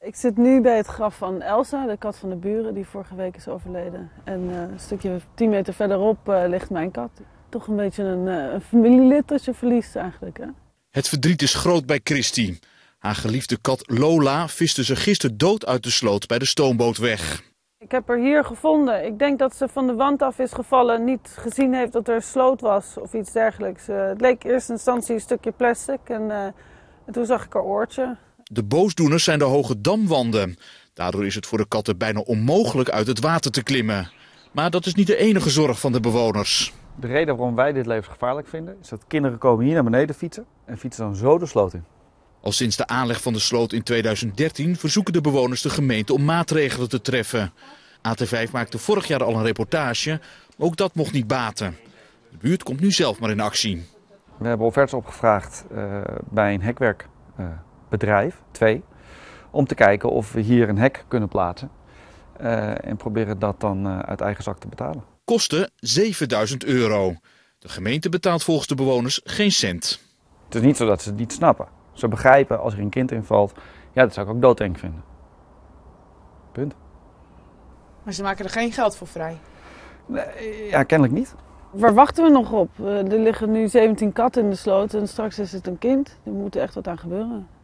Ik zit nu bij het graf van Elsa, de kat van de buren, die vorige week is overleden. En een stukje 10 meter verderop ligt mijn kat. Toch een beetje een familielid dat je verliest eigenlijk. Hè? Het verdriet is groot bij Christy. Haar geliefde kat Lola viste ze gisteren dood uit de sloot bij de stoomboot weg. Ik heb haar hier gevonden. Ik denk dat ze van de wand af is gevallen, niet gezien heeft dat er een sloot was of iets dergelijks. Het leek in eerste instantie een stukje plastic en toen zag ik haar oortje. De boosdoeners zijn de hoge damwanden. Daardoor is het voor de katten bijna onmogelijk uit het water te klimmen. Maar dat is niet de enige zorg van de bewoners. De reden waarom wij dit levensgevaarlijk vinden is dat kinderen komen hier naar beneden fietsen en fietsen dan zo de sloot in. Al sinds de aanleg van de sloot in 2013 verzoeken de bewoners de gemeente om maatregelen te treffen. AT5 maakte vorig jaar al een reportage, maar ook dat mocht niet baten. De buurt komt nu zelf maar in actie. We hebben offertes opgevraagd bij een hekwerkbedrijf, 2, om te kijken of we hier een hek kunnen plaatsen. En proberen dat dan uit eigen zak te betalen. Kosten €7.000. De gemeente betaalt volgens de bewoners geen cent. Het is niet zo dat ze het niet snappen. Ze begrijpen als er een kind invalt, ja, dat zou ik ook doodeng vinden. Punt. Maar ze maken er geen geld voor vrij? Nee, ja, kennelijk niet. Waar wachten we nog op? Er liggen nu 17 katten in de sloot en straks is het een kind. Er moet echt wat aan gebeuren.